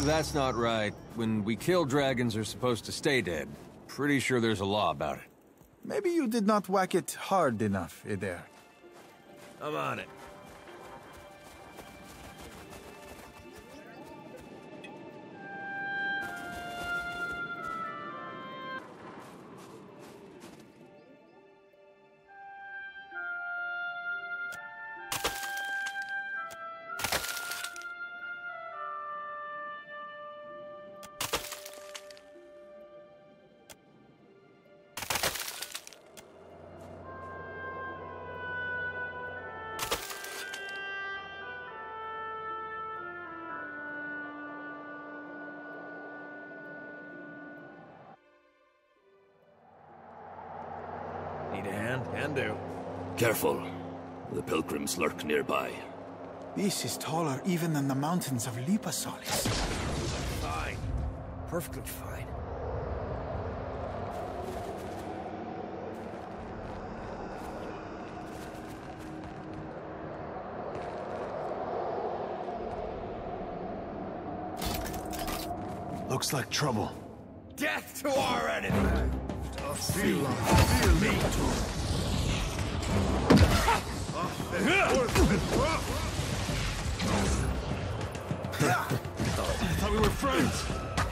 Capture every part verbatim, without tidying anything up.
That's not right. When we kill dragons, they're supposed to stay dead. Pretty sure there's a law about it. Maybe you did not whack it hard enough, Eder. I'm on it. Need a hand? Hand do. Careful. The pilgrims lurk nearby. This is taller even than the mountains of Lipasolis. Fine. Perfectly fine. Looks like trouble. Death to our enemy! Feel, feel me too. I thought we were friends.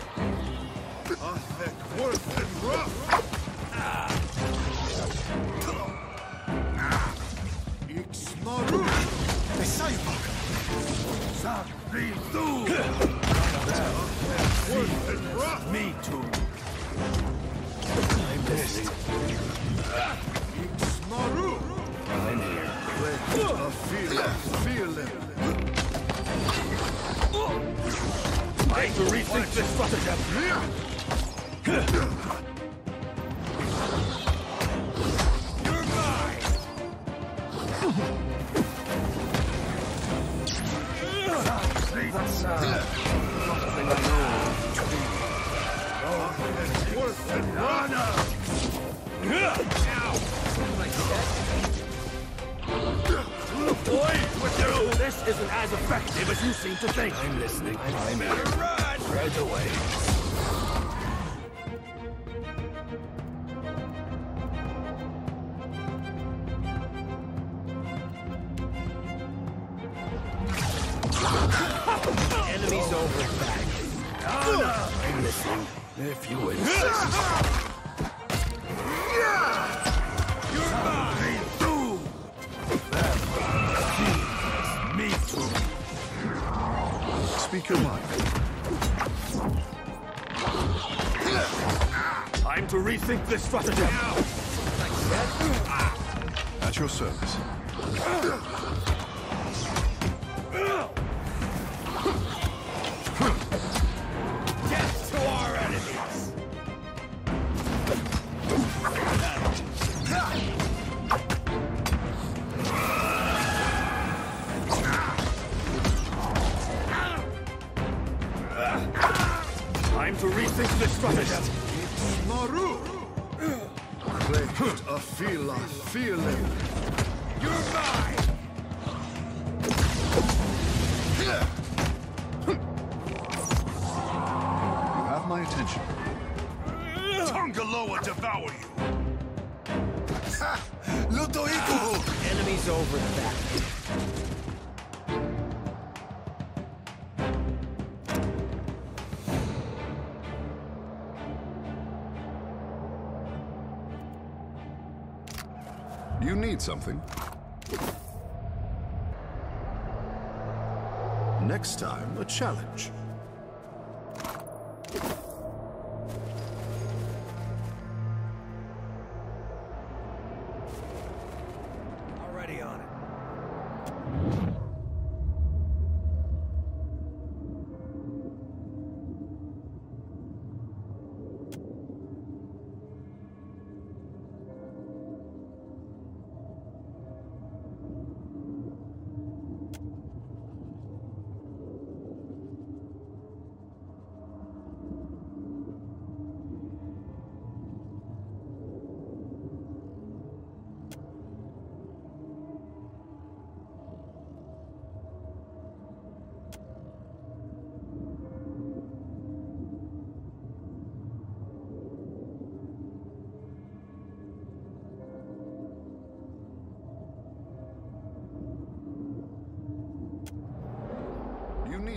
Me too. I'm listening. I'm here. Feel it. Time to rethink this stratagem. You're mine! That's uh, something I know. Worth it, Rana! Boy, this isn't as effective as you seem to think. I'm listening. I'm, I'm here. Run! Right away. Enemy's over back. I'm listening. If you insist. You're mine! Me too. Speak your mind. Time to rethink this stratagem. At your service. Death to our enemies! Time to rethink this stratagem. Maru! Great, a feel, a feeling. You're mine! You have my attention. Tongaloa devour you. Lutoiku! Enemy's over back. You need something. Next time, a challenge. Already on it.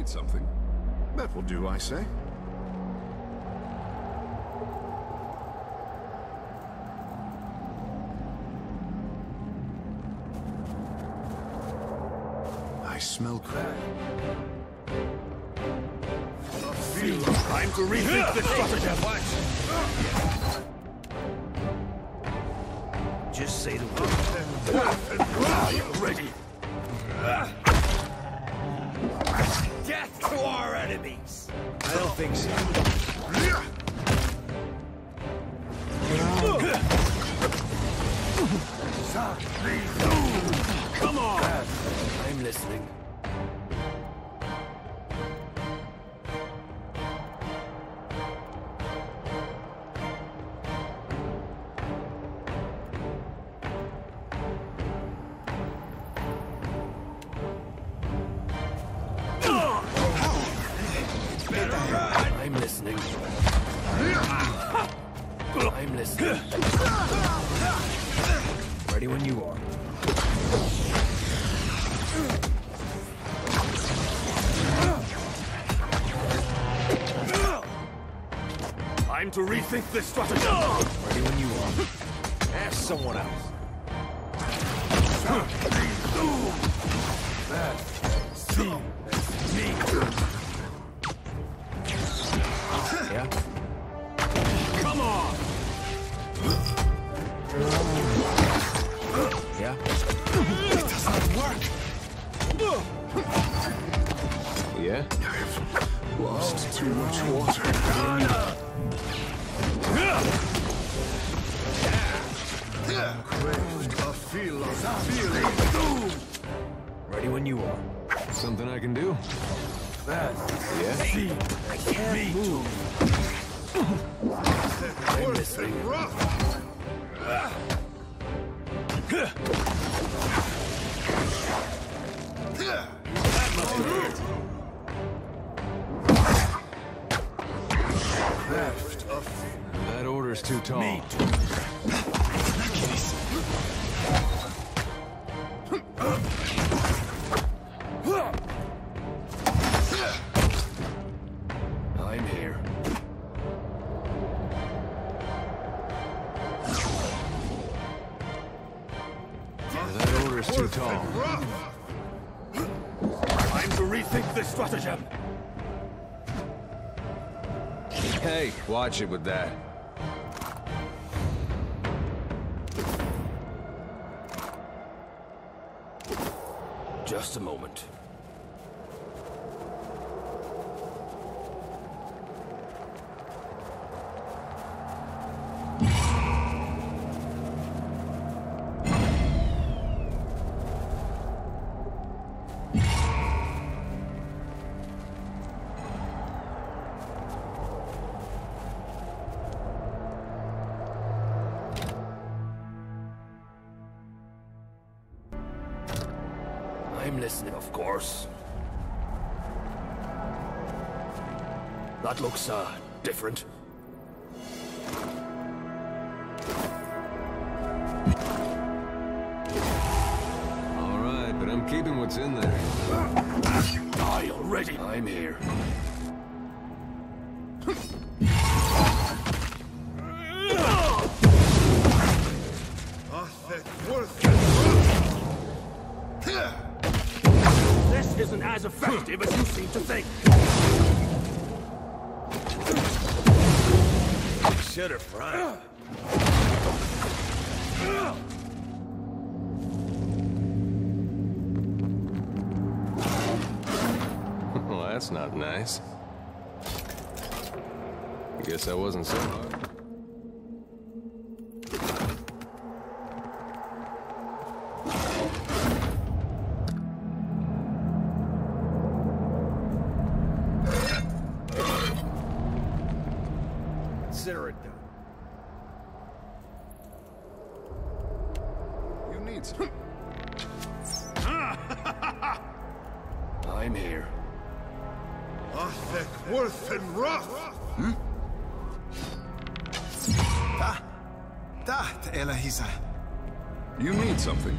need something. That will do, I say. I smell crap. Time to rethink the stratagem. What? Just say the word. Are you ready? Death to our enemies! I don't think so. Come on! I'm listening. I'm listening. I'm listening. Ready when you are. Time to rethink this strategy. Ready when you are. Ask someone else. That's see. That's me. Yeah. Come on. Yeah. It doesn't work. Yeah? I've lost too much water. Craved a feel of feeling. Ready when you are. Something I can do? Fast. Yeah? See. I can't move. I'm listening. That order's too tall. Me too. I'm here. That order's too tall. Time to rethink this stratagem. Hey, watch it with that. Just a moment. I'm listening, of course. That looks, uh, different. All right, but I'm keeping what's in there. Die already! I'm here. This isn't as effective as you seem to think. Should have run. Well, that's not nice. I guess that wasn't so hard. Consider it done. You need some. I'm here. Athek, worth and rough. Hmm? Da. Da, Elahisa. You need something.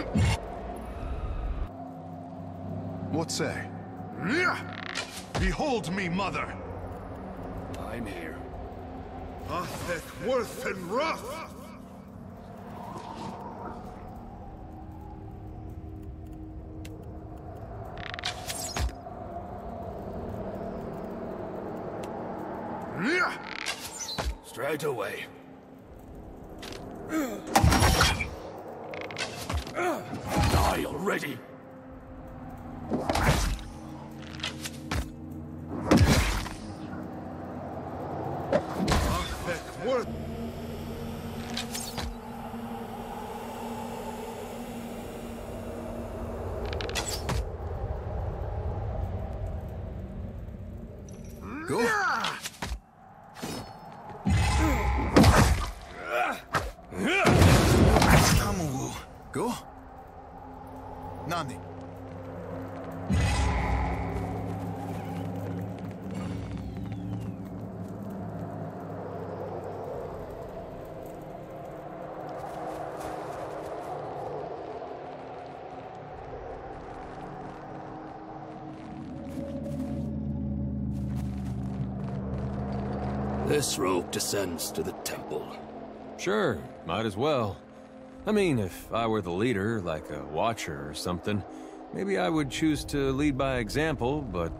What say? Behold me, mother! I'm here. Athek, worth and wrath! Straight away. Die already! Athek, worth... Go. Kamu. Go. Nani. This rope descends to the temple. Sure, might as well. I mean, if I were the leader, like a watcher or something, maybe I would choose to lead by example, but...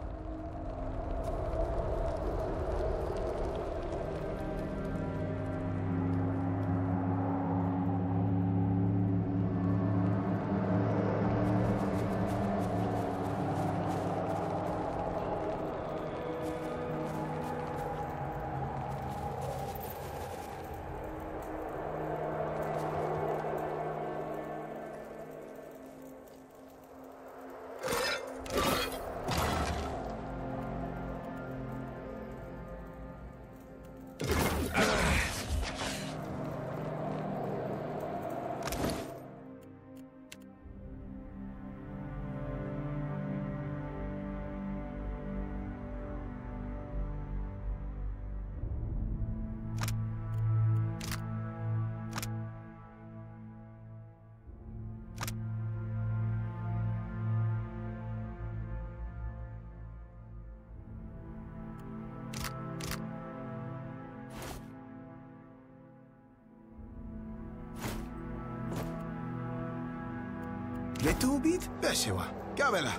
Letubit? Peshewa. Kabela.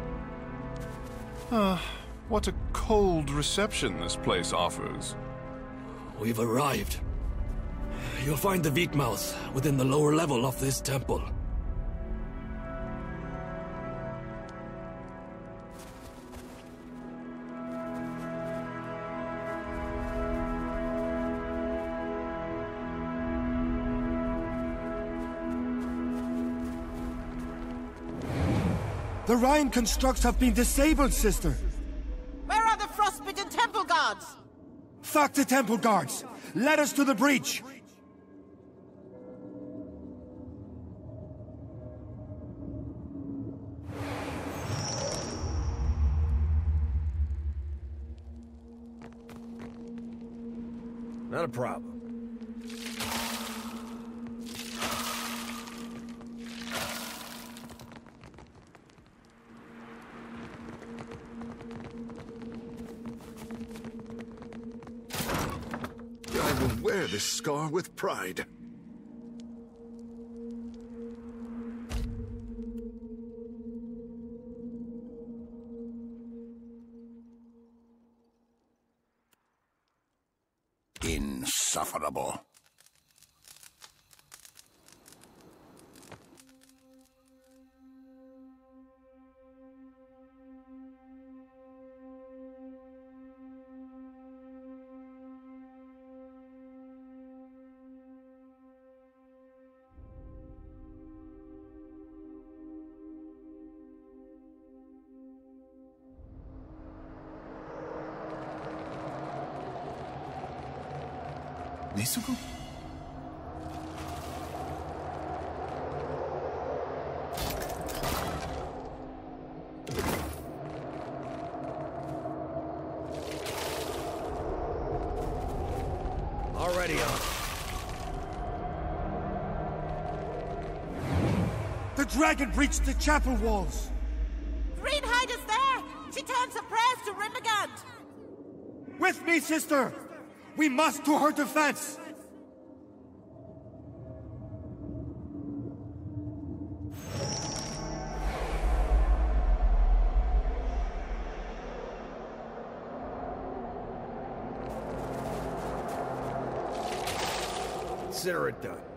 Ah, what a cold reception this place offers. We've arrived. You'll find the Wheatmouth within the lower level of this temple. The Rhine constructs have been disabled, sister. Where are the frostbitten temple guards? Fuck the temple guards! Let us to the breach! Not a problem. I will wear this scar with pride. Insufferable. Nezuko? Already on. The dragon breached the chapel walls! Greenhide is there! She turns her prayers to Rimebound! With me, sister! We must to her defense! Consider it done.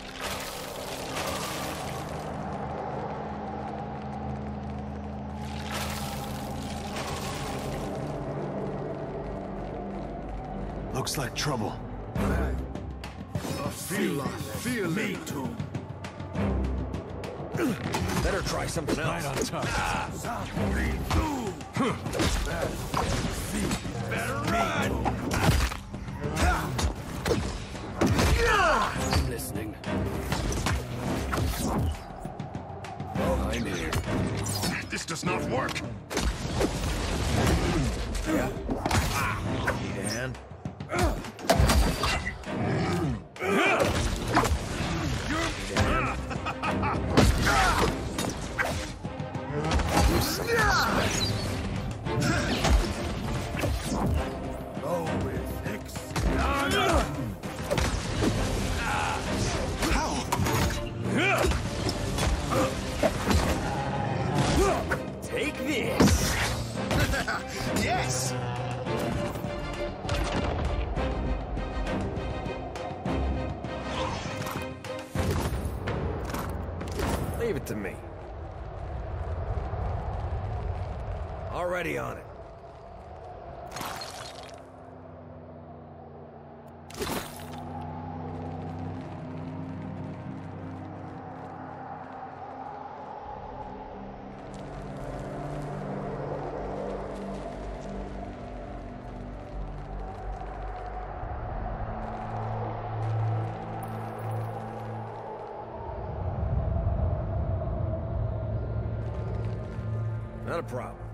Looks like trouble. A feel, feel me too. Better try something else. Right on top. Better run! I'm listening. Oh, I'm here. This does not work. Yeah. Need a hand? Go with Hicks. Take this! Yes! Leave it to me. Already on it. Not a problem.